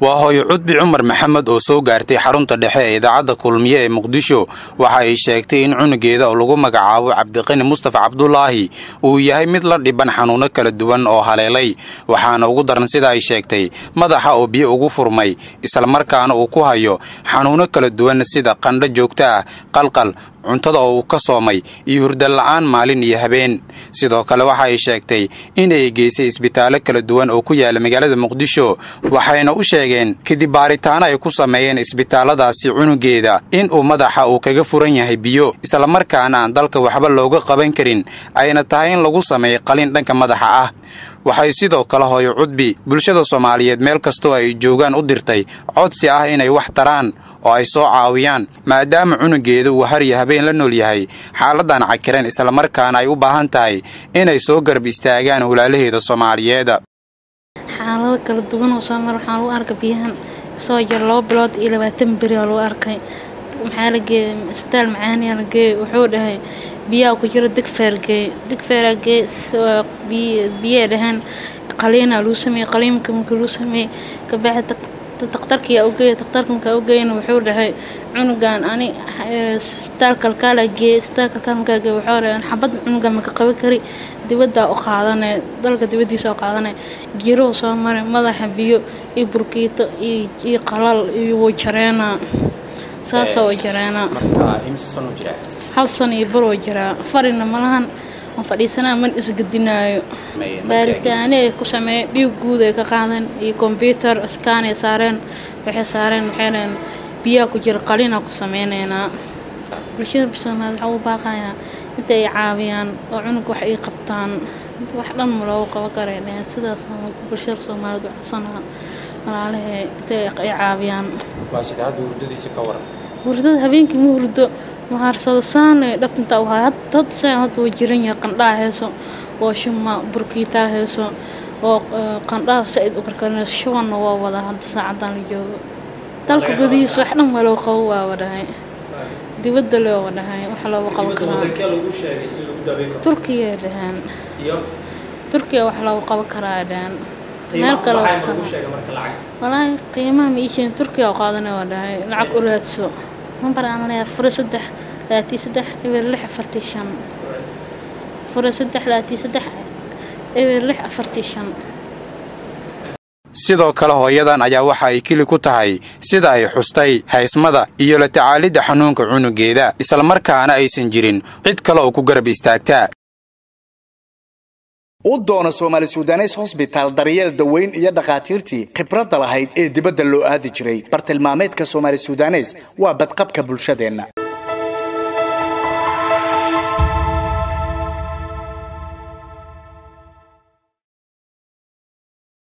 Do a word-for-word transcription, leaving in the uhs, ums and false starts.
waa hooyo Cudbi Cumar Maxamed oo soo gaartay xarunta dhexe ee idaacadda Kulmiye ee Muqdisho waxa ay sheegtay in cunugeeda oo lagu magacaabo Cabdiqani Mustafa Cabdullaahi uu yahay mid la dhiban xanuuno kala duwan oo haleelay waxaana ugu daran sida ay sheegtay madaxa oo biyo ugu furmay isla markaana uu ku hayo xanuuno kala duwan sida qandho joogto ah qalqal cuntada oo ka soomay iyo hurdo la'aan maalin iyo habeen sidoo kale waxa ay sheegtay in ay geysay isbitaalo kala duwan oo ku yaala magaalada Muqdisho waxayna u sheegeen kadib baaritaan ay ku sameeyeen isbitaaladaasi cunugeeda in uu madaxa uu kaga furan yahay biyo isla markaana aan dalka waxba looga qaban karin ayna tahay in lagu sameeyo qalin dhanka madaxa ah waxay sidoo kale hooyo Cudbi bulshada Soomaaliyeed meel kasto ay joogaan u dirtay codsi ah inay wax taraan oo ay soo caawiyaan maadaama cunugeedu uu har iyo habeen la nool yahay xaaladan cakiran isla markaana ay u baahan tahay inay soo garab istaagaan hulaalaheeda Soomaaliyeed xaalado kala duwan oo Soomaal waxaan u arkay biyahan soo jar loo bilood iyo labaatan bari oo loo arkay maxaa la geeyay isbitaal macaani la geeyay wuxuu dhahay biyaha ku jira digfeergay digfeergay biyo dhahan qaliina loo sameeyay qaliimka markii loo sameeyay ka baxda taqtarkii oo geeyay taqtarkanka oo geeyay wuxuu dhahay cunugan ani isbitaal kalkaal geeyay isbitaal kalkaal geeyay wuxuu dhahay xabad cunugan ma ka qaban kari dibadda oo qaadanay dalka dibadiisa oo qaadanay jiro soo maray madaxa biyo iyo burkiito iyo qalal iyo wajareena saasoo wajareena marka imsan u jiraa hal sano iyo baro jira farina malahan oo fadhiisana man isgadinaayo baaritaane ku sameey dhiig guud ay ka qaadan iyo computer scan ay saareen waxay saareen waxaan biyo ku jira qalina ku sameeynayna bulshada Soomaaliyeed waxa uu baaqaya inta ay caawiyaan oo cunug wax ay qabtaan wax dhan ma loo qaban karaa sidaas bulshada Soomaaliyeed waxsana walaalahay inta ay caawiyaan waa sida hurdadiisa ka waran hurdada habeenkii ma hurdo maharsada saane dhabtinta u hay dad saan hada wajiran yahay qandhaa heeso oo shuma burkiita heeso oo qandhaa said u karkarnaa shuban waa wada hadda saacadan la joogo dalka gudihiisa wax dhan walaw qaw waa wadahay dibadda loo wadahay wax loo qaban karaa Turkiga dhahan iyo Turkiga wax loo qaban karaa dhahan meel kale walahi qiimaha meeshan Turkiga qaadanay wadahay lacag u raadso number aan leeyahay fursadda laati saddex eber lix afartii shan fursadda laati saddex eber lix afartii shan sidoo kale hooyadan ayaa waxa ay kili ku tahay sida ay xustay haysmada iyo la tacaalida xanuunka cunugeeda isla markaana aysan jirin cid kale oo ku garab istaagta u doona Soomaali Suudaneys Hospital daryeel daweyn iyo dhaqaatiirtii khibradda lahayd ee dibadda loo aadi jiray bartilmaameedka Soomaali Suudaneys waa badqabka bulshadeena.